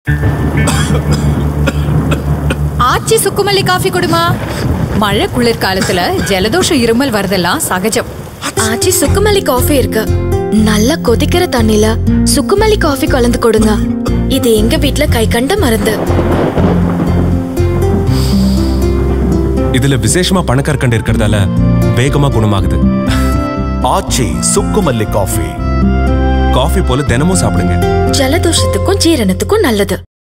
ஆச்சி சுக்குமல்லி coffee குடுமா. மழை குளிர்காலத்துல ஜலதோஷம் இருமல் வரதெல்லாம் சகஜம். ஆச்சி சுக்குமல்லி காஃபி இருக்கு. நல்லா கொதிக்கிற தண்ணில சுக்குமல்லி காஃபி கலந்து கொடுங்க. இது எங்க வீட்ல கை கண்ட மருந்து. இதுல விசேஷமா பணக்கற்கண்டு இருக்கிறதால வேகமா குணமாகுது. ஆச்சி சுக்குமல்லி காஃபி காஃபி போல தினமும் சாப்பிடுங்க. ஜலதோஷத்துக்கும் ஜீரணத்துக்கும் நல்லது.